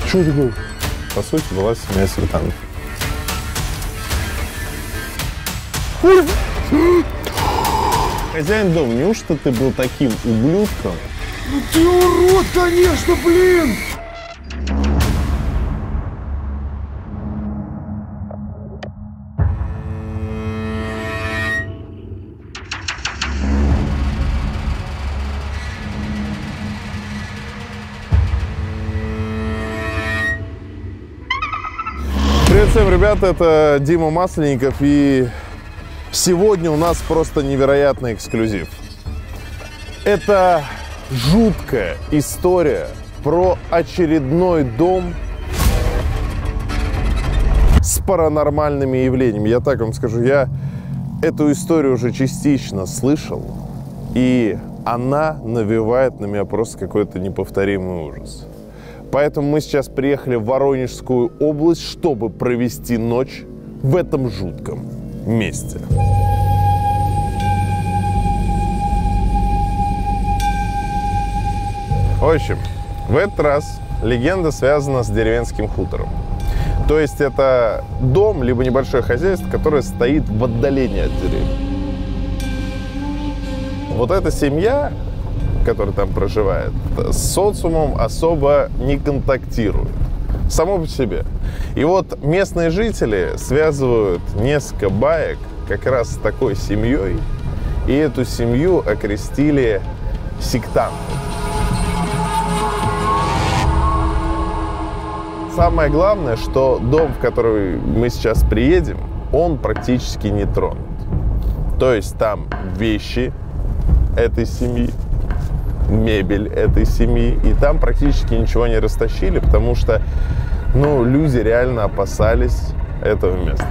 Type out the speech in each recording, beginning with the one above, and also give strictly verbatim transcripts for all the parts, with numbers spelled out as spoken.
Что это было? По сути, была семья сектантов. Хозяин дома, неужто ты был таким ублюдком? Ну ты урод, конечно, блин! Привет всем, ребята, это Дима Масленников, и сегодня у нас просто невероятный эксклюзив. Это жуткая история про очередной дом с паранормальными явлениями. Я так вам скажу, я эту историю уже частично слышал, и она навевает на меня просто какой-то неповторимый ужас. Поэтому мы сейчас приехали в Воронежскую область, чтобы провести ночь в этом жутком месте. В общем, в этот раз легенда связана с деревенским хутором. То есть это дом, либо небольшое хозяйство, которое стоит в отдалении от деревни. Вот эта семья, который там проживает, с социумом особо не контактирует. Само по себе. И вот местные жители связывают несколько баек как раз с такой семьей, и эту семью окрестили сектантом. Самое главное, что дом, в который мы сейчас приедем, он практически не тронут. То есть там вещи этой семьи, мебель этой семьи, и там практически ничего не растащили, потому что, ну, люди реально опасались этого места.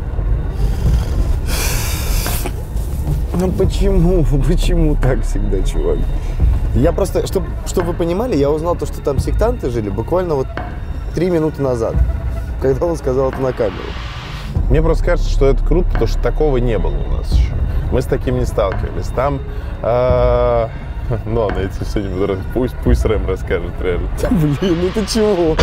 Ну почему? Почему так всегда, чувак? Я просто, чтобы чтоб вы понимали, я узнал то, что там сектанты жили буквально вот три минуты назад, когда он сказал это на камеру. Мне просто кажется, что это круто, потому что такого не было у нас еще. Мы с таким не сталкивались. Там... Э Ну ладно, я тебе сегодня пусть, пусть Рэм расскажет реально. Да, блин, ну ты чего?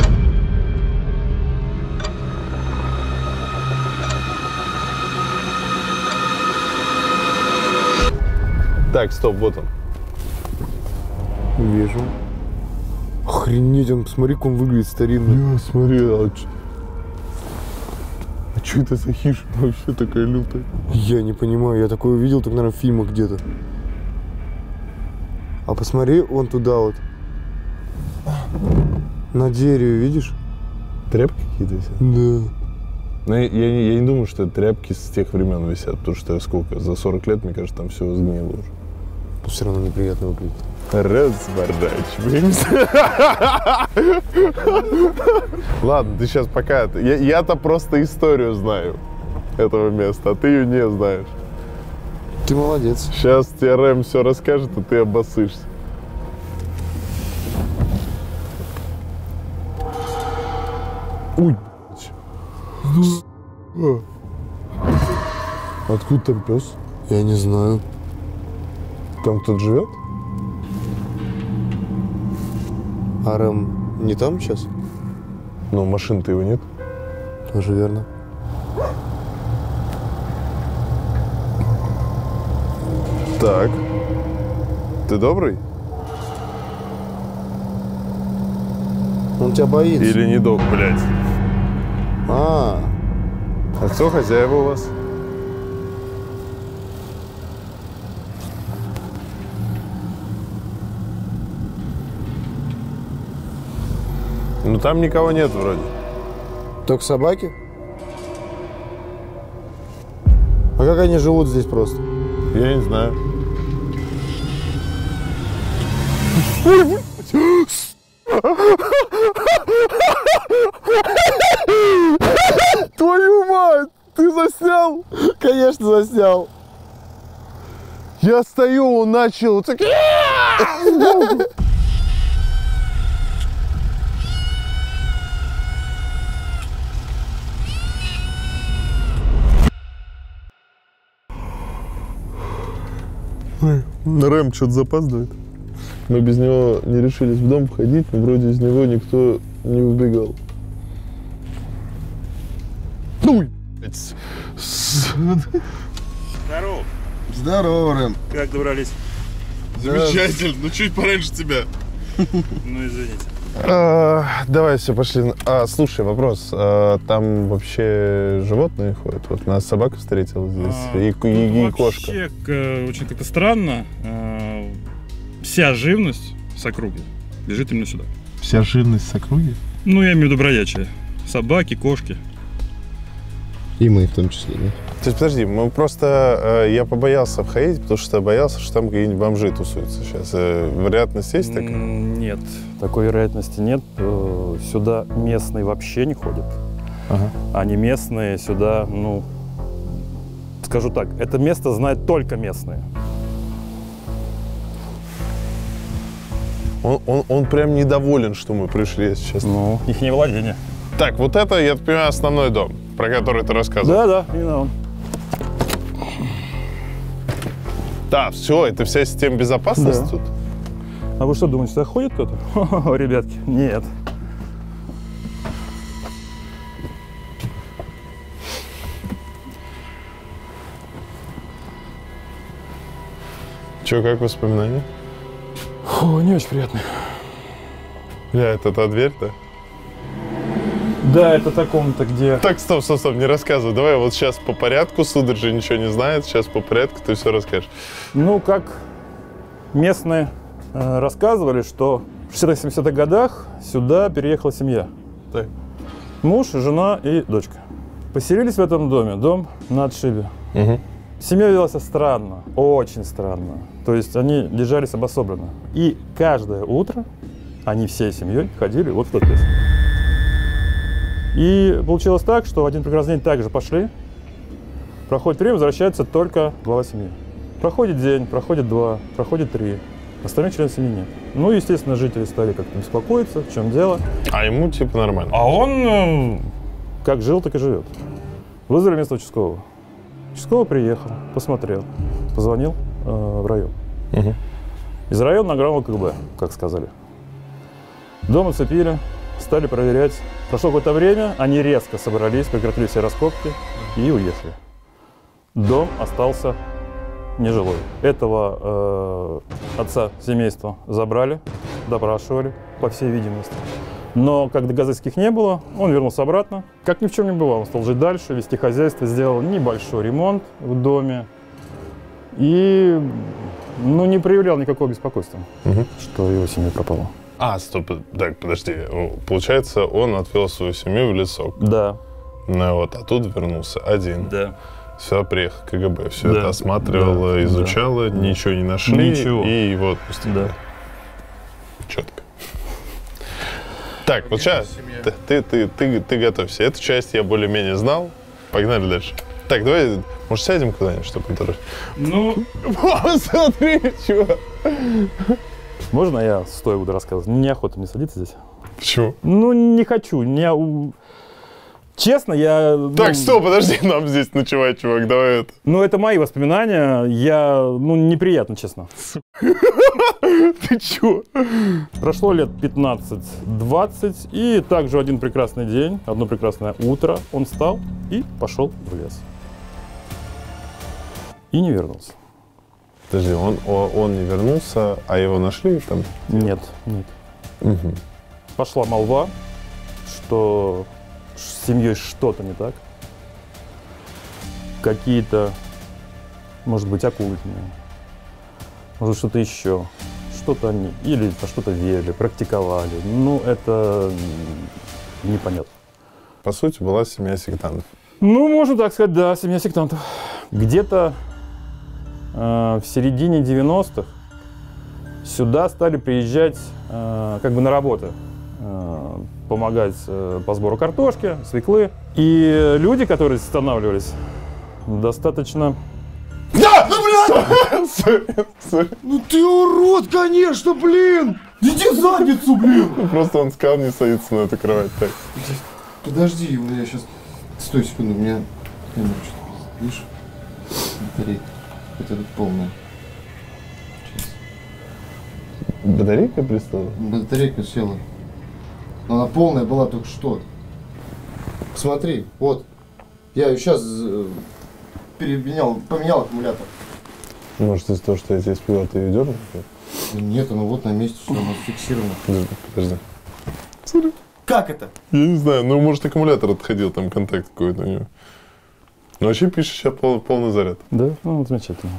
Так, стоп, вот он. Вижу. Охренеть, он, посмотри, как он выглядит старинный. Я смотри, а что а чё это за хижина вообще такая лютая? Я не понимаю, я такое увидел, так, наверное, в фильмах где-то. А посмотри вон туда вот. На дереве, видишь? Тряпки какие-то висят? Да. Но я, я, не, я не думаю, что это тряпки с тех времен висят, потому что сколько, за сорок лет, мне кажется, там все сгнило уже. Но все равно неприятно выглядит. Разворачиваемся. Ладно, ты сейчас пока... Я, я-то просто историю знаю этого места, а ты ее не знаешь. Ты молодец. Сейчас тебе Рэм все расскажет, а ты обоссышься. Ой, откуда там пес? Я не знаю. Там кто-то живет? А Рэм не там сейчас? Ну, машин-то его нет. Тоже верно. Так. Ты добрый? Он тебя боится. Или не добрый, блядь? А, А кто хозяева у вас? Ну там никого нет вроде. только собаки? А как они живут здесь просто? Я не знаю. Твою мать! Ты заснял? Конечно, заснял. Я стою, он начал... Так... Рэм что-то запаздывает. Мы без него не решились в дом входить, но вроде из него никто не убегал. Ну, Здорово. Здорово, Рэм. Как добрались? замечательно. Ну, чуть пораньше тебя. Ну, извините. А, давай, все, пошли. А, слушай, вопрос. А, там вообще животные ходят? Вот нас собака встретила здесь, А, и, и, и кошка. Вообще, к- очень как-то странно. а, Вся живность с округи лежит именно сюда. Вся живность с округи? Ну, я имею в виду бродячие. Собаки, кошки. И мы в том числе, нет? То есть, подожди, мы просто... э, я побоялся входить, потому что боялся, что там какие-нибудь бомжи тусуются сейчас. Э, вероятность есть такая? М, Нет, такой вероятности нет. Э, Сюда местные вообще не ходят. Ага. Они местные сюда, ну, скажу так, это место знают только местные. Он, он, он прям недоволен, что мы пришли, если честно. Ну, их не владение. Так, вот это, я так понимаю, основной дом, про который ты рассказывал. Да, да, именно он. Да, все, это вся система безопасности Да. тут? А вы что думаете, сюда ходит кто-то? Хо-хо, ребятки, нет. Че, как воспоминания? Фу, не очень приятно. Бля, это та дверь-то? Да, это та комната, где... Так, стоп, стоп, стоп, не рассказывай. Давай вот сейчас по порядку, сударь же ничего не знает, сейчас по порядку ты все расскажешь. Ну, как местные э, рассказывали, что в шестидесятых-семидесятых годах сюда переехала семья. Так. Муж, жена и дочка. Поселились в этом доме, дом на отшибе. Угу. Семья вела себя странно, очень странно. То есть они держались обособленно. И каждое утро они всей семьей ходили вот в тот лес. И получилось так, что в один прекрасный день также пошли. Проходит время, возвращается только глава семьи. Проходит день, проходит два, проходит три. Остальных членов семьи нет. Ну, естественно, жители стали как-то беспокоиться, в чем дело. А ему типа нормально. А он э, как жил, так и живет. Вызвали местного участкового. Участковый приехал, посмотрел, позвонил э, в район. Угу. Из района нагрянул КГБ, как сказали. Дом оцепили, стали проверять. Прошло какое-то время, они резко собрались, прекратили все раскопки и уехали. Дом остался нежилой. Этого э, отца семейства забрали, допрашивали, по всей видимости. Но как доказательств не было, он вернулся обратно. Как ни в чем не бывало, он стал жить дальше, вести хозяйство, сделал небольшой ремонт в доме. И ну, не проявлял никакого беспокойства, Угу. что его семья пропала. А, стоп, так, подожди. Получается, он отвел свою семью в лесок. Да. Ну вот, а тут вернулся один. Да. Все, приехал КГБ, все Да. это осматривало, Да. изучало, Да. ничего не нашли. Ничего. И его отпустили. Да. Четко. Так, вот сейчас ты, ты, ты, ты, ты готовься. Эту часть я более-менее знал. Погнали дальше. Так, давай, может, сядем куда-нибудь, чтобы это... Ну, Смотри, чувак. можно я стоя буду рассказывать? Неохота мне садиться здесь. Почему? Ну, не хочу. Не... у- Честно, я... Так, ну, стоп, подожди, нам здесь ночевать, чувак, давай это. Ну, это мои воспоминания. Я... Ну, неприятно, честно. Ты чё? Прошло лет пятнадцать-двадцать, и также один прекрасный день, одно прекрасное утро, он встал и пошел в лес. И не вернулся. Подожди, он, о- он не вернулся, а его нашли там? Нет, нет. Угу. Пошла молва, что с семьей что-то не так. Какие-то, может быть, оккультные, может, что-то еще. Что-то они или во что-то верили, практиковали. Ну, это м, непонятно. По сути, была семья сектантов. Ну, можно так сказать, да, семья сектантов. Где-то э, в середине девяностых сюда стали приезжать э, как бы на работу, э, помогать э, по сбору картошки, свеклы. И люди, которые здесь останавливались, достаточно... Да! Ну, блядь! Ну ты урод, конечно, блин! Иди в задницу, блин! Просто он сказал не садиться на эту кровать. Так. Подожди, у меня сейчас... Стой секунду, у меня камера что-то, видишь? Батарейка. Хотя тут полная. Сейчас. Батарейка пристала? Батарейка села. Но она полная была только что. Смотри, вот. Я ее сейчас э, переменял, поменял аккумулятор. Может, из-за того, что я тебя спил, ты ее дернул? Нет, она вот на месте, что она фиксирована. Подожди, подожди. Смотри. Как это? Я не знаю, ну, может, аккумулятор отходил, там контакт какой-то у него. Ну, вообще пишешь, сейчас пол, полный заряд. Да? Ну, замечательно.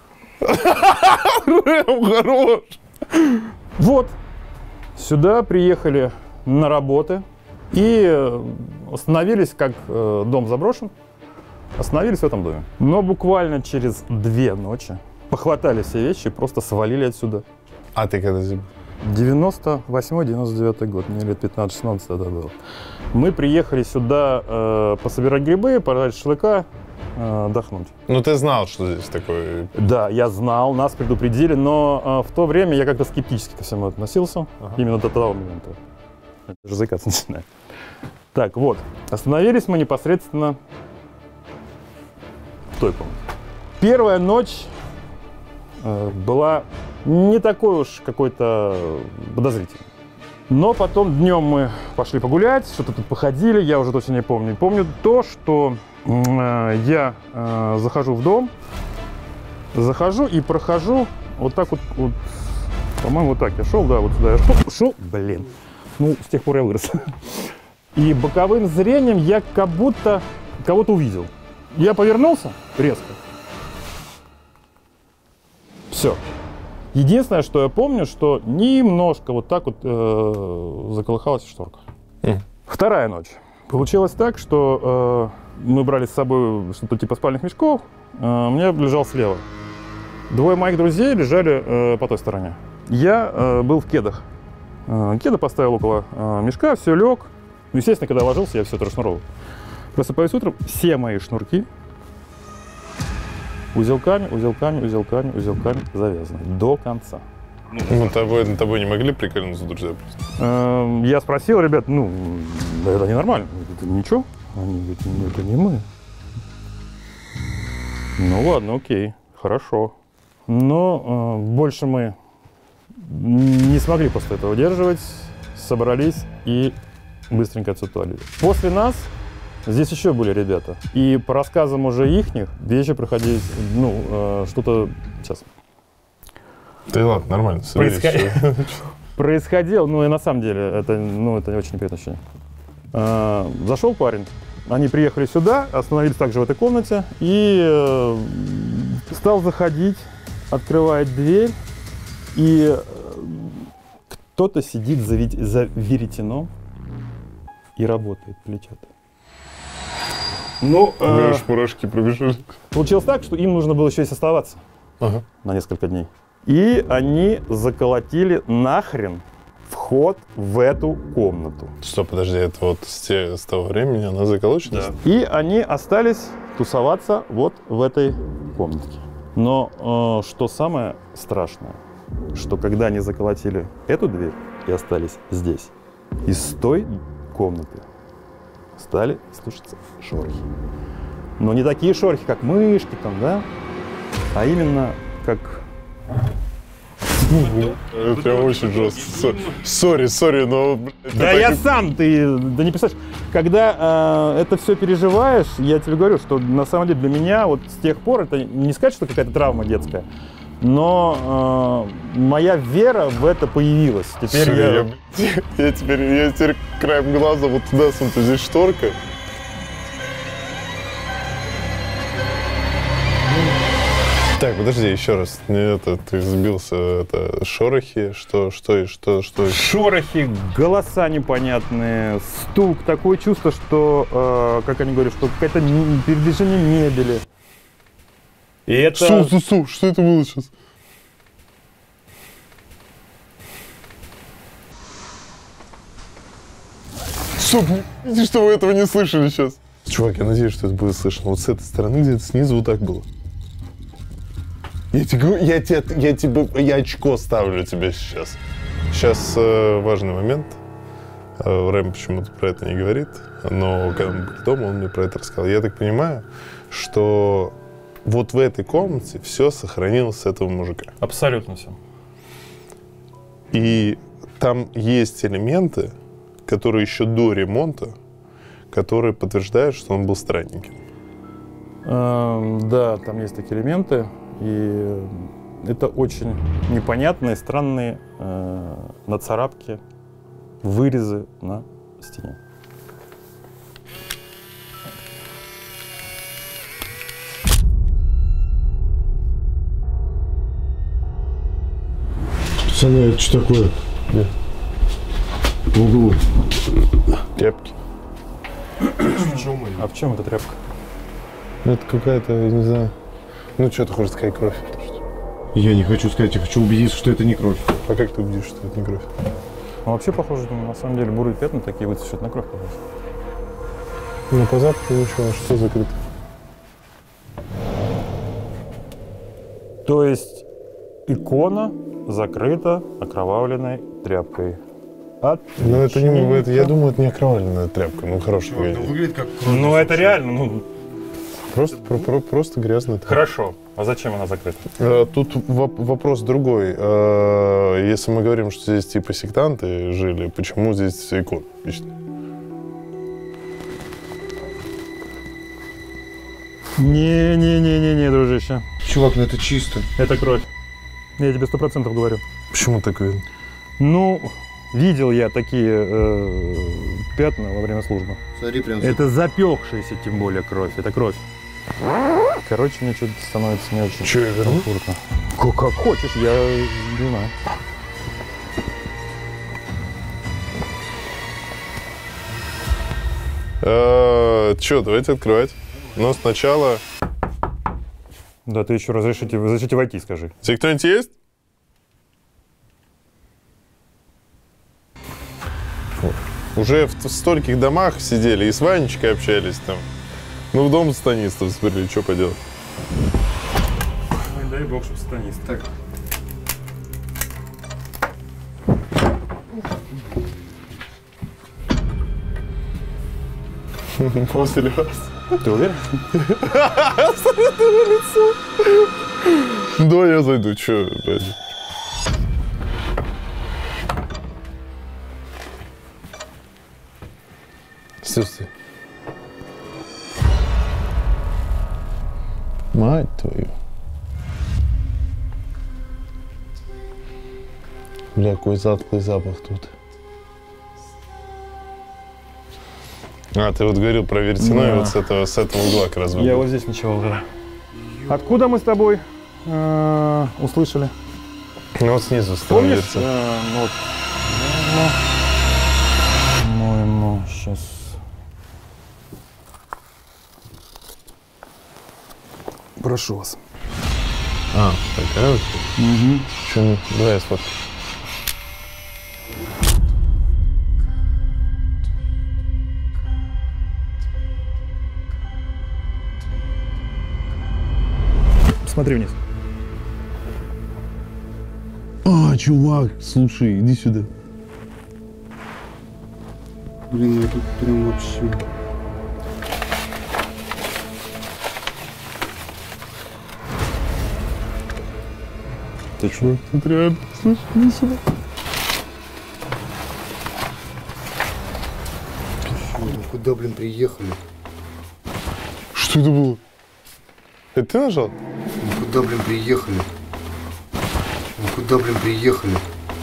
Рэм, хорош! Вот. Сюда приехали на работы и остановились, как э, дом заброшен, остановились в этом доме. Но буквально через две ночи похватали все вещи и просто свалили отсюда. А ты когда здесь был? девяносто восьмой девяносто девятый год, мне лет пятнадцать-шестнадцать тогда было. Мы приехали сюда э, пособирать грибы, пожарить шашлыка, э, отдохнуть. Ну, ты знал, что здесь такое. Да, я знал, нас предупредили, но э, в то время я как-то скептически ко всему относился, ага. Именно до того момента. Даже заикаться начинает. Так, вот, остановились мы непосредственно в той комнате. Первая ночь э, была не такой уж какой-то подозрительный. Но потом днем мы пошли погулять, что-то тут походили, я уже точно не помню. Помню то, что э, я э, захожу в дом, захожу и прохожу вот так вот, вот по-моему, вот так я шел, да, вот сюда я шел, шел, блин, ну, с тех пор я вырос. И боковым зрением я как будто кого-то увидел. Я повернулся резко. Все. Единственное, что я помню, что немножко вот так вот э, заколыхалась шторка. Mm. Вторая ночь. Получилось так, что э, мы брали с собой что-то типа спальных мешков. Э, у меня лежал слева. Двое моих друзей лежали э, по той стороне. Я э, был в кедах. Э, кеды поставил около э, мешка, все лег. Ну, естественно, когда ложился, я все это расшнуровал. Просыпаюсь утром, все мои шнурки узелками, узелками, узелками, узелками завязаны до конца. Ну, тобой, на тобой не могли прикольнуться, друзья? Э, я спросил, ребят, ну, это ненормально. Это ничего? Они говорят, ну, это не мы. Ну, ладно, окей, хорошо. Но э, больше мы не смогли после этого удерживать, собрались и быстренько отсутали. После нас здесь еще были ребята. И по рассказам уже ихних, вещи проходили, ну, э, что-то... Сейчас. Да ладно, нормально. Происход... Происходило, ну и на самом деле, это, ну, это очень неприятное ощущение. Э, зашел парень, они приехали сюда, остановились также в этой комнате, и э, стал заходить, открывает дверь, и кто-то сидит за, за веретеном и работает, плетет. Ну, э, мурашки пробежали. Получилось так, что им нужно было еще и оставаться ага. на несколько дней. И они заколотили нахрен вход в эту комнату. Что, подожди, это вот с, те, с того времени она заколочена? Да. И они остались тусоваться вот в этой комнатке. Но э, что самое страшное, что когда они заколотили эту дверь и остались здесь, из той комнаты стали слышаться шорохи. Но не такие шорохи, как мышки там, да, а именно как... Это прям очень жестко. Сори, сори, но... Да я так... сам, ты да не представляешь. Когда э, это все переживаешь, я тебе говорю, что на самом деле для меня вот с тех пор, это не сказать, что какая-то травма детская, но э, моя вера в это появилась. Теперь Sorry, я... Я, я, теперь, я теперь краем глаза вот туда смотрю, здесь шторка. Так, подожди, еще раз. Это, ты сбился. Это шорохи, что, что и что, что? Шорохи, голоса непонятные, стук. Такое чувство, что, э, как они говорят, что какое-то передвижение мебели. И это... Су, су, су, что это было сейчас? Стоп, видите, что вы этого не слышали сейчас? Чувак, я надеюсь, что это будет слышно. Вот с этой стороны, где-то снизу, вот так было. Я тебе, я тебе, я тебе, я очко ставлю тебе сейчас. Сейчас э, важный момент. Э, Рэм почему-то про это не говорит, но когда мы были дома, он мне про это рассказал. Я так понимаю, что вот в этой комнате все сохранилось с этого мужика. Абсолютно все. И там есть элементы, который еще до ремонта, который подтверждает, что он был странненьким. Эм, да, там есть такие элементы, и это очень непонятные, странные э, нацарапки, вырезы на стене. Пацаны, это что такое? Да. В углу. Тряпки. А в чем эта тряпка? Это какая-то, я не знаю. Ну, что ты хочешь сказать, кровь? Я не хочу сказать, я хочу убедиться, что это не кровь. А как ты убедишь, что это не кровь? Ну, вообще похоже, ну, на самом деле бурые пятна такие выцветшие на кровь похоже. Ну, по запаху ничего, что закрыто? То есть икона закрыта окровавленной тряпкой. От... Ну, это не, это, я думаю, это не окровавленная тряпка, ну, хорошая Ну, газета. выглядит как кровь. Ну, это реально, ну... Просто, про, про, просто грязная тряпка. Хорошо. А зачем она закрыта? Э, Тут воп- вопрос другой. Э, Если мы говорим, что здесь типа сектанты жили, почему здесь икон? Не-не-не-не-не, дружище. Чувак, ну это чисто. Это кровь. Я тебе сто процентов говорю. Почему такое? Ну, видел я такие э, пятна во время службы. Смотри, прям... Это запекшаяся, тем более, кровь. Это кровь. Короче, мне что-то становится не очень Че, я верну? комфортно. Как, как хочешь, я не знаю. Че, давайте открывать. Но сначала... Да, ты еще разрешите, разрешите войти, скажи. Здесь кто-нибудь есть? Уже в стольких домах сидели и с Ванечкой общались там. Ну, в дом станистов сперли, что поделать. Ой, дай бог, чтобы станист. Так. После вас. Ты уверен? Да, я зайду, что, блядь. Слушай. Мать твою. Бля, какой затхлый запах тут. А, ты вот говорил про веретено, Да. и вот с этого, с этого угла как раз Я выглядел. вот здесь ничего, да. Откуда мы с тобой э, услышали? Ну, вот снизу стало Помнишь? веретено. Э, ну, вот. По-моему, сейчас. Прошу вас. А, такая вот. Угу. Чё, давай я сфоткаю. Смотри вниз. А, чувак, слушай, иди сюда. Блин, ну тут прям вообще... Ты чё? Тут реально, слушай, иди сюда. Ну куда, блин, приехали? Что это было? Это ты нажал? Ну куда, блин, приехали? Ну куда, блин, приехали?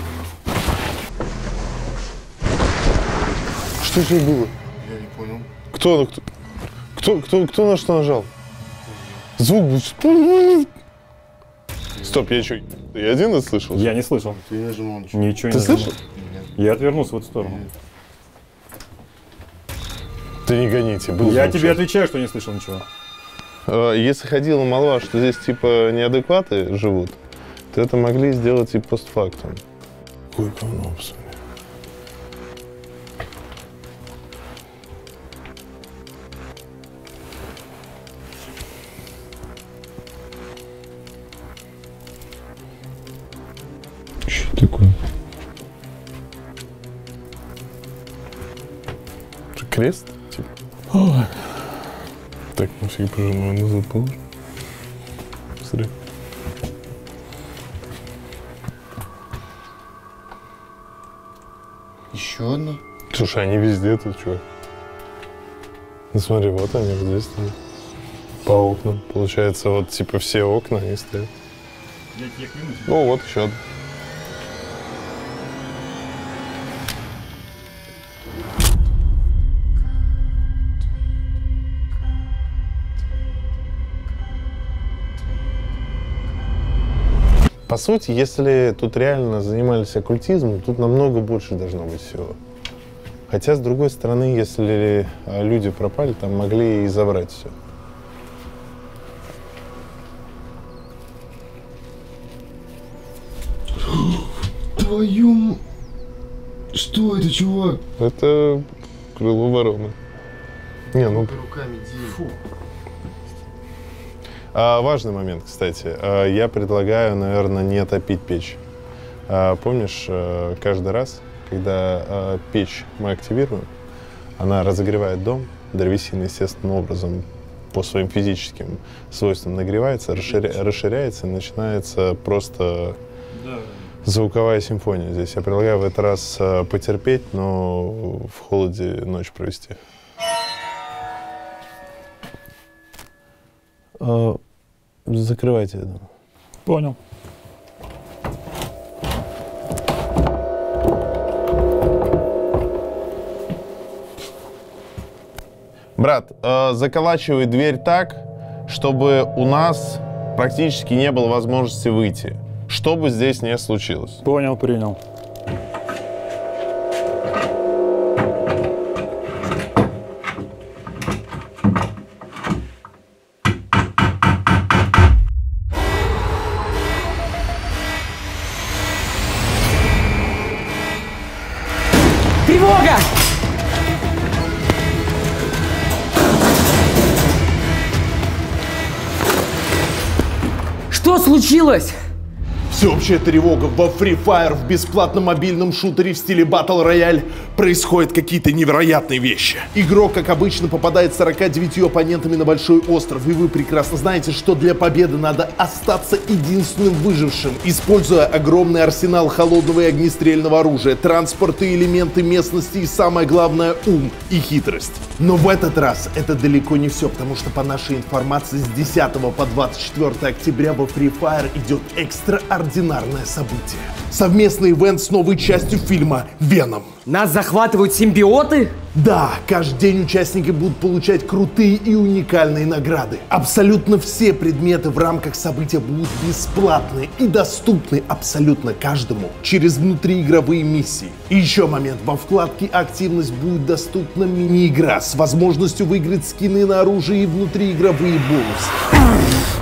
Что же было? Я не понял. Кто, кто, кто, кто, кто на что нажал? Звук был... Стоп, я что, я один это слышал? Я не слышал. Ты не нажимал ничего. Ничего Ты не слышал? Нет. Я отвернулся в эту сторону. Ты не гоните, был Я звук тебе сейчас. отвечаю, что не слышал ничего. Э, Если ходила молва, что здесь типа неадекваты живут, то это могли сделать и постфактум. Какое говно, посмотри. Что такое? Это крест? Типа? Ой. Так, на всякий пожалуй, назад положим. Смотри. Еще одна? Ты Слушай, они везде тут, чувак. Ну смотри, вот они, вот здесь там. По окнам. Получается, вот типа все окна они стоят. Ну вот еще одно. По сути, если тут реально занимались оккультизмом, тут намного больше должно быть всего. Хотя, с другой стороны, если люди пропали, там могли и забрать все. Твою... Что это, чувак? Это крыло вороны. Не, ну... Руками Фу. А, важный момент, кстати. А, я предлагаю, наверное, не топить печь. А, помнишь, а, каждый раз, когда а, печь мы активируем, она разогревает дом, древесина естественным образом по своим физическим свойствам нагревается, расширя... расширяется, и начинается просто да. звуковая симфония здесь. Я предлагаю в этот раз а, потерпеть, но в холоде ночь провести. Закрывайте это. Понял. Брат, э, заколачивай дверь так, чтобы у нас практически не было возможности выйти. Что бы здесь ни случилось. Понял, принял. Тревога! Что случилось? Всеобщая тревога во Free Fire, в бесплатном мобильном шутере в стиле Battle Royale. Происходят какие-то невероятные вещи. Игрок, как обычно, попадает с сороками девятью оппонентами на большой остров. И вы прекрасно знаете, что для победы надо остаться единственным выжившим, используя огромный арсенал холодного и огнестрельного оружия, транспорт и элементы местности и, самое главное, ум и хитрость. Но в этот раз это далеко не все, потому что по нашей информации с десятого по двадцать четвёртое октября во Free Fire идет экстраординарное событие. Совместный ивент с новой частью фильма «Веном». Нас захватывают симбиоты? Да, каждый день участники будут получать крутые и уникальные награды. Абсолютно все предметы в рамках события будут бесплатны и доступны абсолютно каждому через внутриигровые миссии. И еще момент, во вкладке «Активность» будет доступна мини-игра с возможностью выиграть скины на оружие и внутриигровые бонусы.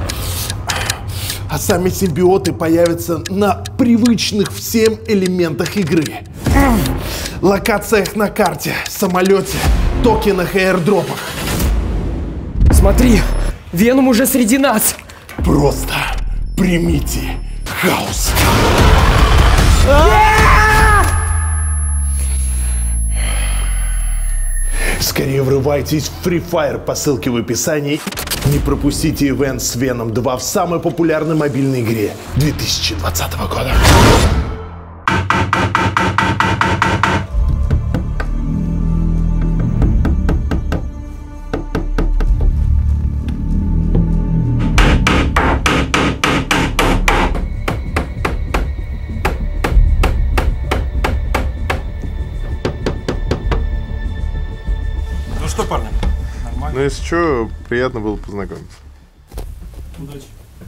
А сами симбиоты появятся на привычных всем элементах игры. Локациях на карте, самолете, токенах и аирдропах. Смотри, Веном уже среди нас. Просто примите хаос. Скорее врывайтесь в Free Fire по ссылке в описании. Не пропустите ивент с Веном два в самой популярной мобильной игре две тысячи двадцатого года. Ну что, парни? Нормально? Ну, если что, приятно было познакомиться. Удачи.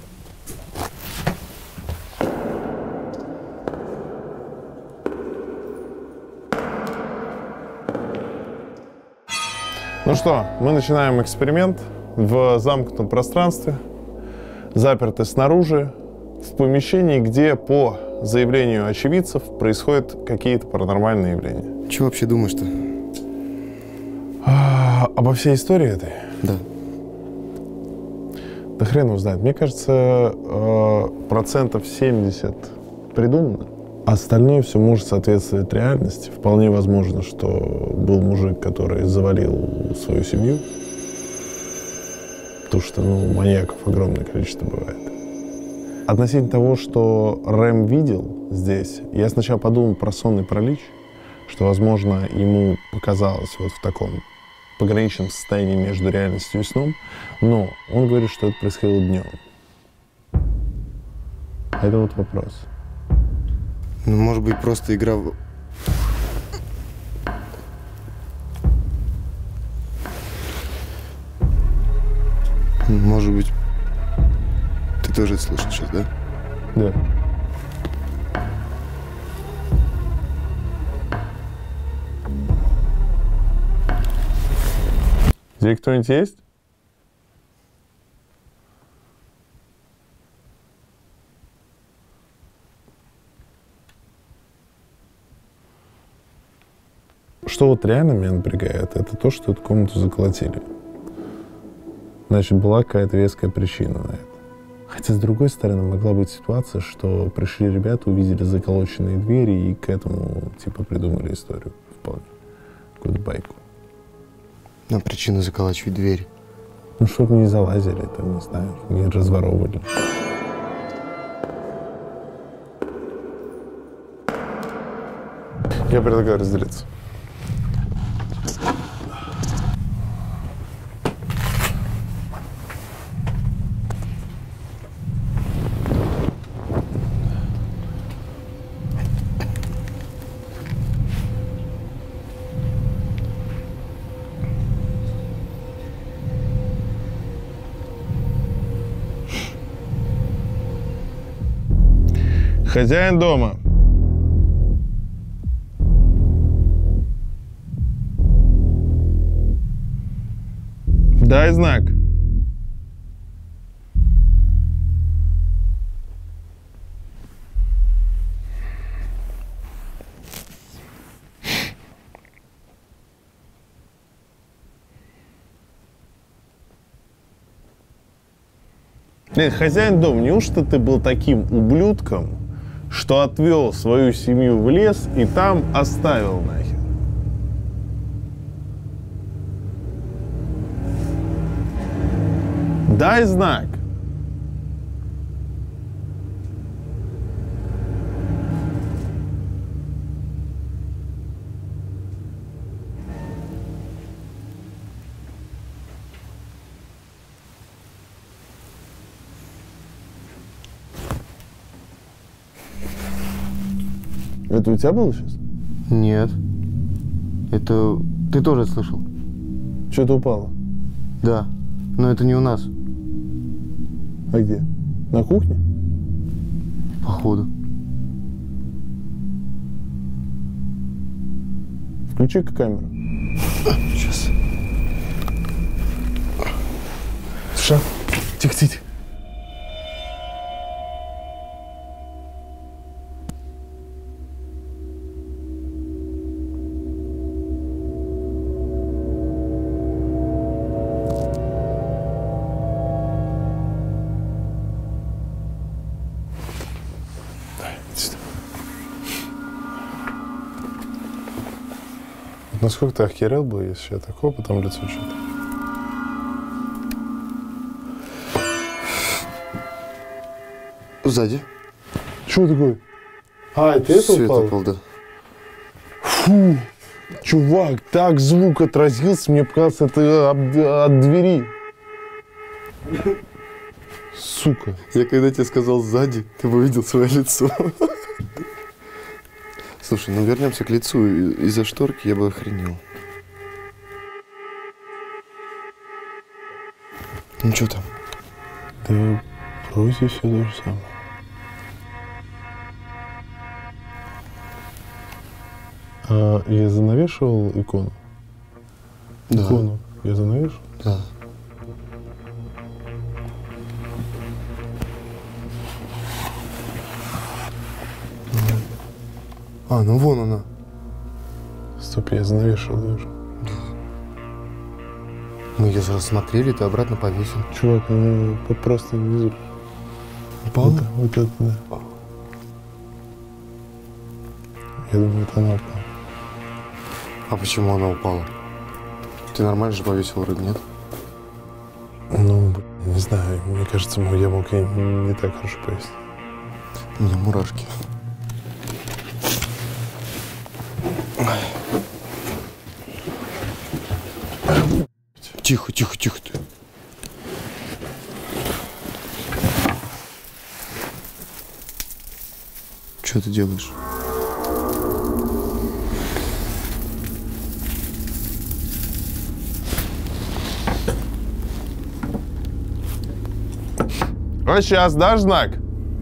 Ну что, мы начинаем эксперимент в замкнутом пространстве, заперты снаружи, в помещении, где по заявлению очевидцев происходят какие-то паранормальные явления. Чего вообще думаешь-то? А, обо всей истории этой? Да. Да хрен его знает. Мне кажется, э, процентов семьдесят придумано. Остальное все может соответствовать реальности. Вполне возможно, что был мужик, который завалил свою семью. Потому что, ну, маньяков огромное количество бывает. Относительно того, что Рэм видел здесь, я сначала подумал про сонный паралич, что, возможно, ему показалось вот в таком пограничном состоянии между реальностью и сном, но он говорит, что это происходило днем. Это вот вопрос. Ну, может быть, просто игра... в- Может быть, ты тоже это слышал сейчас, да? Да. Здесь кто-нибудь есть? Что вот реально меня напрягает, это то, что эту комнату заколотили. Значит, была какая-то веская причина на это. Хотя, с другой стороны, могла быть ситуация, что пришли ребята, увидели заколоченные двери и к этому, типа, придумали историю. Вполне. Какую-то байку. На причину заколачивать дверь. Ну, чтобы не залазили, там, не знаю, не разворовывали. Я предлагаю разделиться. Хозяин дома. Дай знак. Нет, хозяин дома, неужто ты был таким ублюдком, что отвел свою семью в лес и там оставил нахер? Дай знак. Это у тебя было сейчас? Нет. Это... Ты тоже это слышал? Что-то упало. Да. Но это не у нас. А где? На кухне? Походу. Включи-ка камеру. Сейчас. Слушай, тихо, тихо. Насколько ты охерел бы, если я такого, потом лицо что-то. Сзади. Что такое? А, это это Свет упало? упал, да. Фу, чувак, так звук отразился, мне показалось, это от, от двери. Сука. Я когда тебе сказал сзади, ты бы увидел свое лицо. Слушай, ну вернемся к лицу. Из-за шторки я бы охренел. Ну что там? Да вроде все то же самое. А я занавешивал икону? Да. Икону я занавешивал? Да. А, ну вон она. Стоп, я занавешивал даже. Мы ее рассмотрели, ты обратно повесил. Чувак, ну просто внизу. Упала? Вот, вот это, да. Я думаю, это она упала. А почему она упала? Ты нормально же повесил вроде, нет? Ну, не знаю, мне кажется, я мог и не так хорошо повесить. У меня мурашки. Тихо, тихо, тихо ты. Что ты делаешь? А сейчас дашь знак?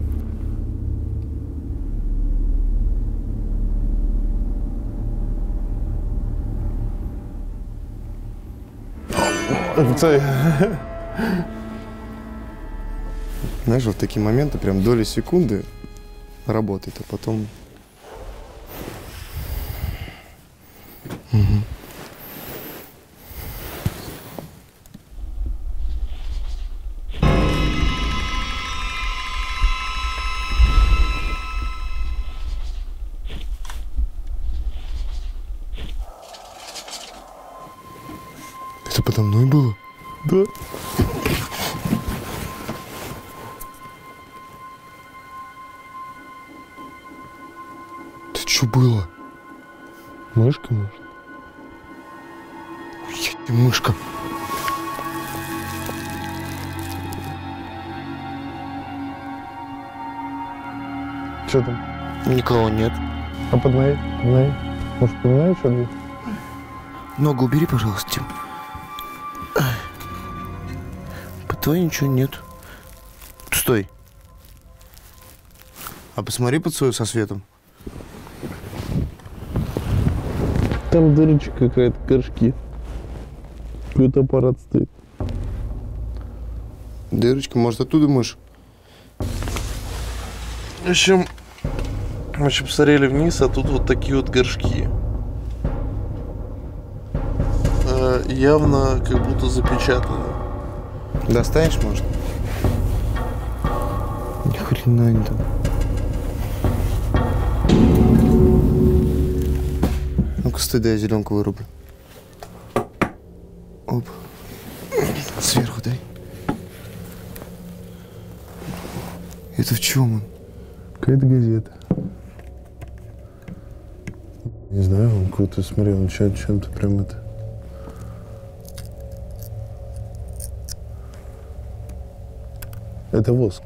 Знаешь, вот такие моменты, прям доли секунды работает, а потом... Угу. Это подо мной было? Да. Что было? Мышка, может? Ой, ты мышка. Что там? Никого нет. А под моей? Под моей? Может, понимаешь, что ли? Ногу убери, пожалуйста, Тим. Под твоей ничего нет. Стой. А посмотри под свою со светом. Там дырочка какая-то, горшки. Какой-то аппарат стоит. Дырочка, может, оттуда мышь? В общем, мы еще посмотрели вниз, а тут вот такие вот горшки. Э, явно как будто запечатаны. Достанешь, может? Ни хрена не там. Ну-ка, стой, да я зеленку вырублю. Оп. Сверху дай. Это в чем он? Какая-то газета. Не знаю, он какой-то, смотри, он чем-то прям это... Это воск.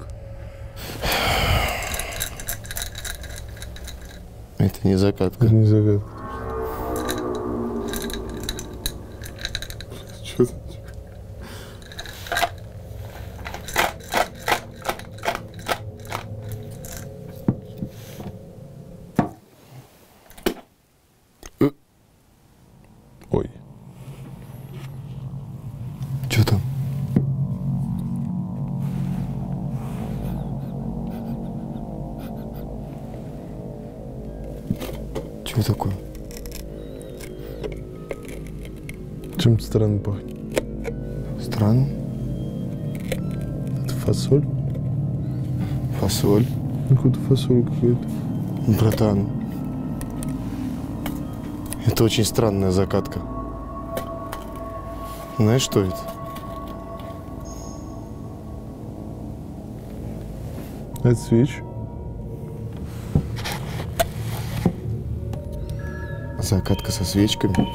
Это не закатка. Это не загадка. Что это? Ой. Что там? Что такое? Чем-то странно пахнет. Странно. Это фасоль? Фасоль. Какая-то фасоль какая-то. Братан. Это очень странная закатка. Знаешь, что это? Это свечи. Закатка со свечками.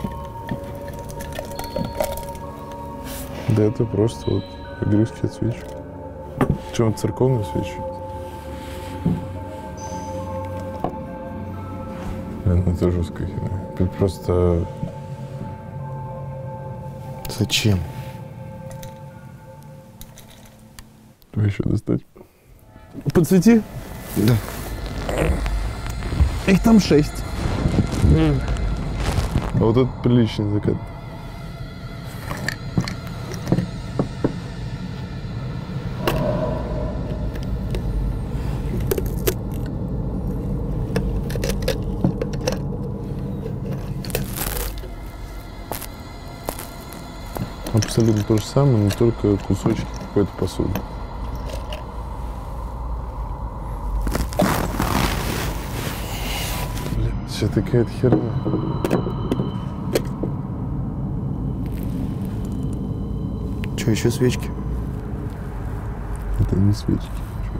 Да это просто вот огрызки от свечи. Причем церковные свечи. Блин, ну это жесткая херня. Это просто... Зачем? Давай еще достать. Подсвети. Да. Их там шесть. А вот этот приличный закат. Абсолютно то же самое, но только кусочки какой-то посуды. Блин, сейчас такая-то херня. Что, еще свечки? Это не свечки.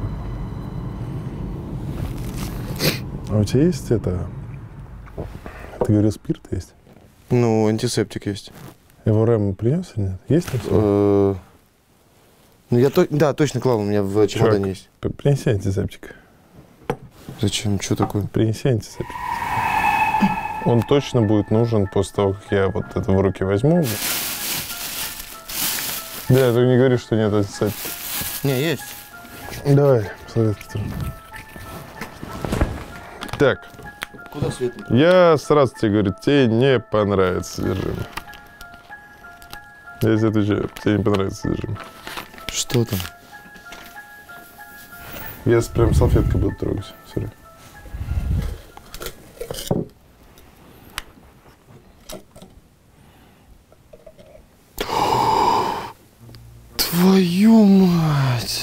А у тебя есть это Ты говорил, спирт есть? Ну, антисептик есть. Его Рэм принес или нет? Есть там? Э, Ну, я то... Да, точно клал, у меня в чемодане есть. п- Принеси антисептик. Зачем? Что такое? Принеси антисептик. Он точно будет нужен после того, как я вот это в руки возьму. Да, ты не говори, что нет антисептика. Не, есть. Давай, советский тоже. Так, Куда свет? я сразу тебе говорю, тебе не понравится содержимое. Я тебе отвечаю, тебе не понравится содержимое. Что там? Я с- прям салфеткой буду трогать. Смотри. Твою мать!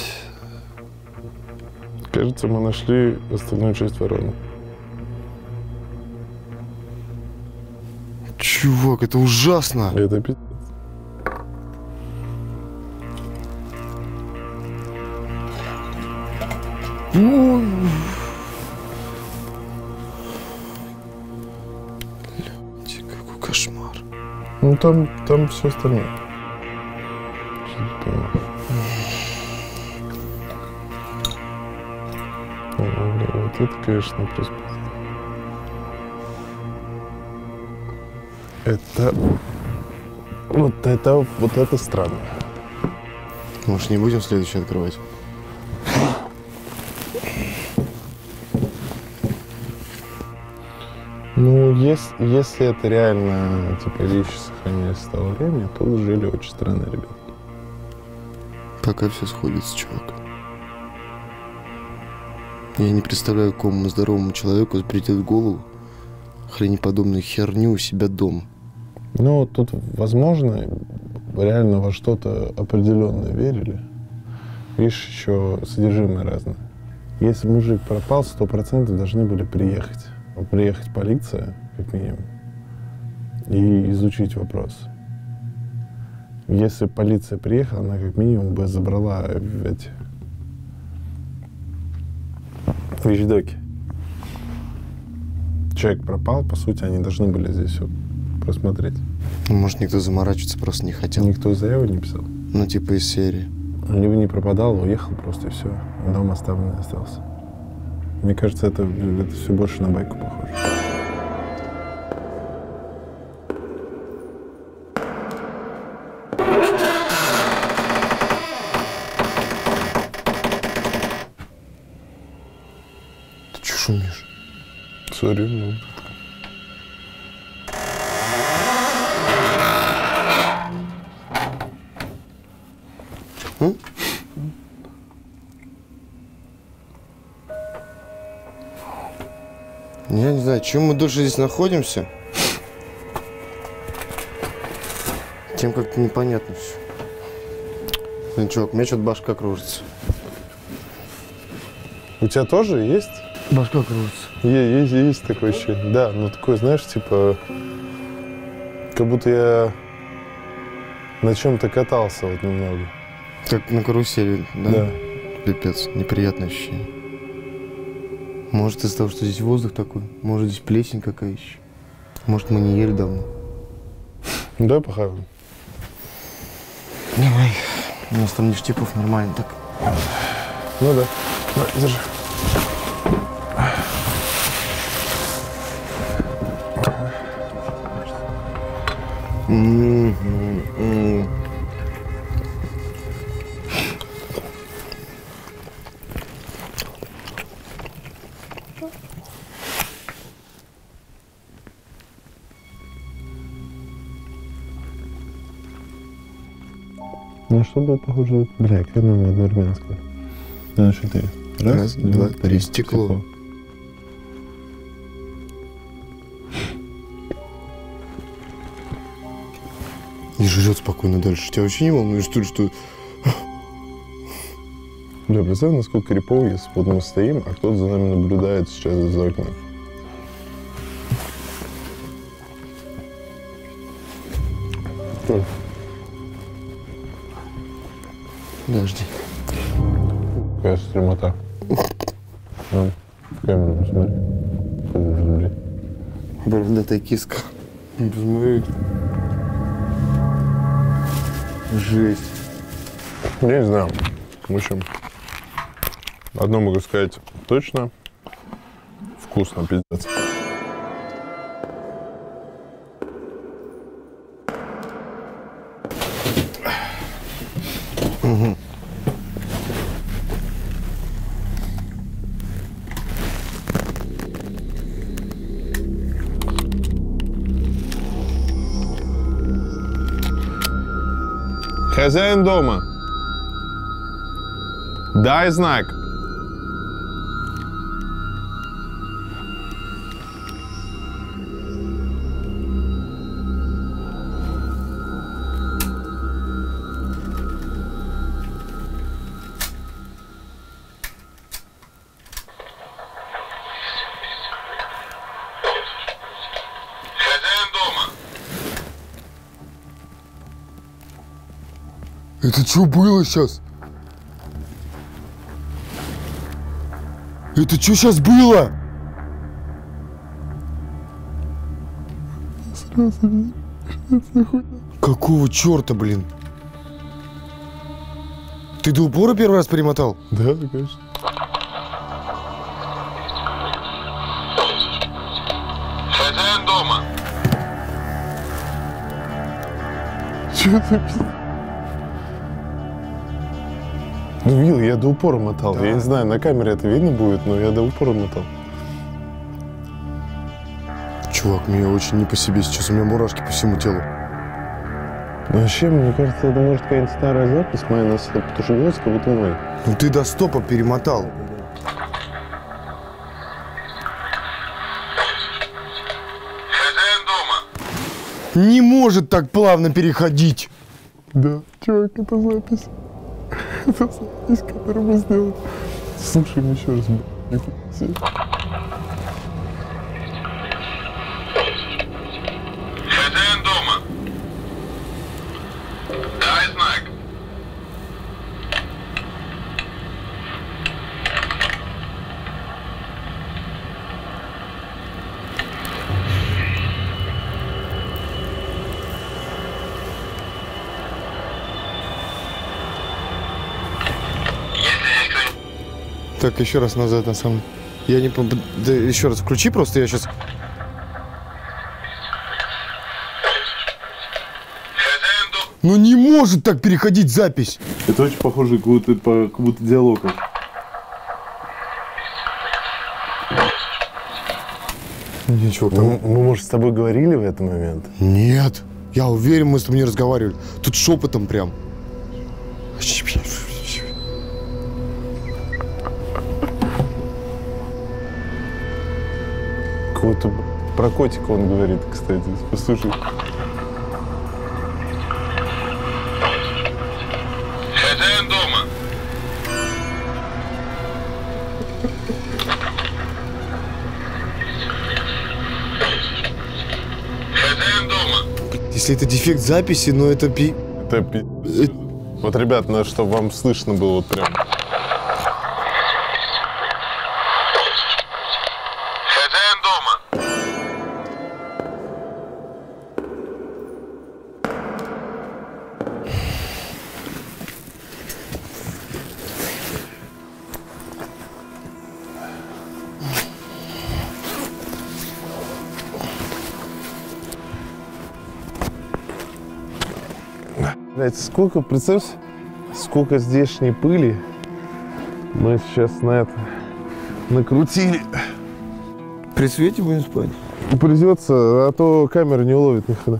Кажется, мы нашли остальную часть вороны. Чувак, это ужасно! Это пи***. Какой кошмар. Ну там, там все остальное. Что там? О, бля, вот это, конечно, просто... Это... Вот это, вот это странно. Может, не будем следующий открывать? Ну, если, если это реально, типа, вещи сохранились с того времени, то жили очень странные ребята. Пока все сходится, чувак. Я не представляю, какому здоровому человеку придет в голову хренеподобную херню у себя дома. Ну, тут, возможно, реально во что-то определенное верили. Видишь, еще содержимое разное. Если мужик пропал, сто процентов должны были приехать. Приехать полиция, как минимум, и изучить вопрос. Если полиция приехала, она как минимум бы забрала эти вещдоки. Человек пропал, по сути, они должны были здесь все просмотреть. Может, никто заморачиваться просто не хотел. Никто заяву не писал. Ну, типа из серии. Либо не пропадал, уехал просто и все. Дом оставленный остался. Мне кажется, это, это все больше на байку похоже. Ты че шумишь? Сори, ну. М? Я не знаю, чем мы дольше здесь находимся, тем как-то непонятно все. Ну, чувак, у меня что-то башка кружится. У тебя тоже есть? Башка кружится. Е- Есть, есть такое ощущение. Да, ну такое, знаешь, типа, как будто я на чем-то катался вот немного. Как на карусели, да? Да. Пипец, неприятное ощущение. Может, из-за того, что здесь воздух такой, может, здесь плесень какая еще. Может, мы не ели давно. Ну, давай похаваем. Давай. У нас там ништяков нормально так. Ну да. Давай, держи. М-м-м. Ну, что будет похоже? Бля, как нам одновременно сказать? На четыре. Раз, два, три. Стекло. И жрет спокойно дальше. Тебя вообще не волнует, что ли, что... Бля, представь, насколько крипово, если вот мы стоим, а кто-то за нами наблюдает сейчас за окном. Что? Подожди. Какая стремота. Ну, в камеру посмотри. Смотри. Бородатая киска. Посмотри. Жесть. Я не знаю. В общем, одно могу сказать точно. Вкусно, пиздец. Угу. Хозяин дома. Дай знак. Это что было сейчас? Это что сейчас было? Какого черта, блин? Ты до упора первый раз перемотал? Да, конечно. Хозяин дома. Чего ты пиздец? Ну, Вил, я до упора мотал. Да. Я не знаю, на камере это видно будет, но я до упора мотал. Чувак, мне очень не по себе сейчас. У меня мурашки по всему телу. Ну, вообще, мне кажется, это может какая-нибудь старая запись моя нас, потому что голос как будто мой. Ну ты до стопа перемотал. Хозяин дома. Не может так плавно переходить. Да, чувак, это запись. Это запись, которую мы сделали. Слушай, еще раз. Хозяин дома. Дай знак. Так, еще раз назад на самом. Я не помню. Да, еще раз включи просто, я сейчас. Хозяин дома. Ну не может так переходить запись. Это очень похоже, как будто, по, как будто диалог. Ничего там. Мы, мы, может, с тобой говорили в этот момент? Нет. Я уверен, мы с тобой не разговаривали. Тут шепотом прям. Какого-то про котика он говорит, кстати. Послушай. Хозяин дома. Хозяин дома. Если это дефект записи, но это пи... Это пи... Вот, ребят, надо, чтобы вам слышно было вот прям. Хозяин дома. Блять, сколько, представь, сколько здешней пыли мы сейчас на это накрутили. При свете будем спать? Придется, а то камера не уловит ни хрена.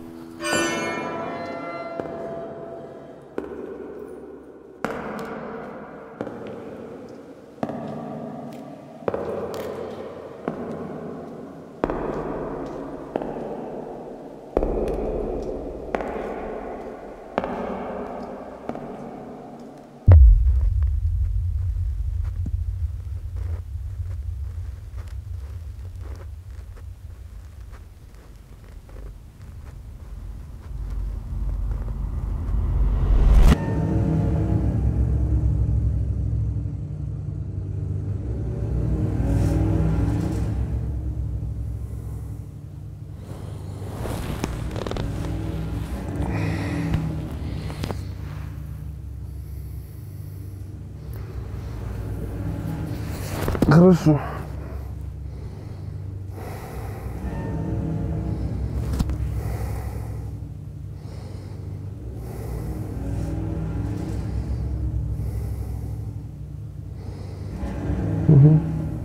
Хорошо. Угу.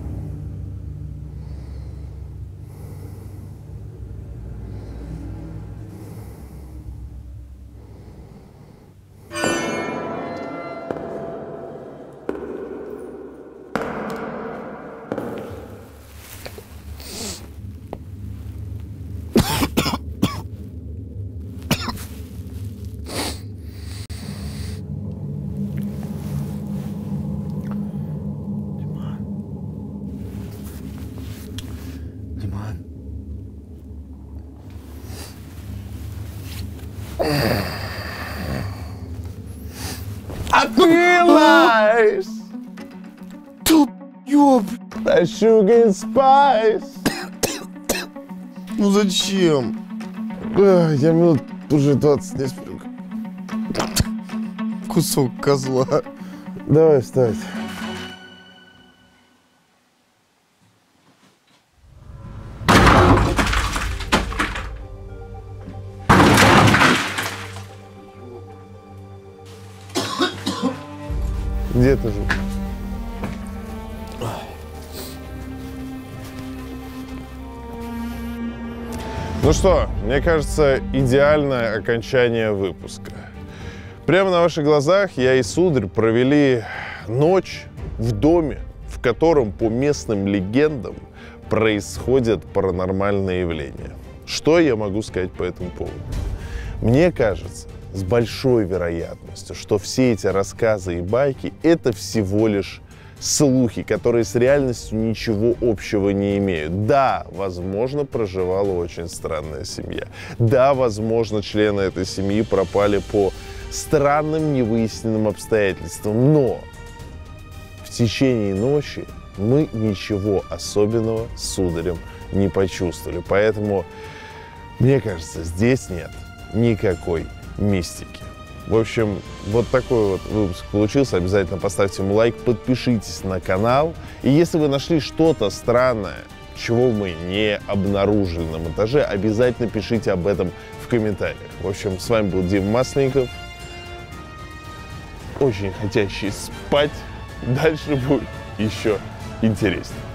I realize Ёб, that sugar and spice. ну зачем? Ах, я минут уже двадцать не сплю. Кусок козла. Давай встать. Где ты жил? Ну что, мне кажется, идеальное окончание выпуска. Прямо на ваших глазах я и Сударь провели ночь в доме, в котором по местным легендам происходят паранормальные явления. Что я могу сказать по этому поводу? Мне кажется, с большой вероятностью, что все эти рассказы и байки – это всего лишь слухи, которые с реальностью ничего общего не имеют. Да, возможно, проживала очень странная семья. Да, возможно, члены этой семьи пропали по странным невыясненным обстоятельствам. Но в течение ночи мы ничего особенного с Сударем не почувствовали. Поэтому, мне кажется, здесь нет никакой мистики. В общем, вот такой вот выпуск получился. Обязательно поставьте ему лайк, подпишитесь на канал. И если вы нашли что-то странное, чего мы не обнаружили на монтаже, обязательно пишите об этом в комментариях. В общем, с вами был Дима Масленников. Очень хотящий спать. Дальше будет еще интереснее.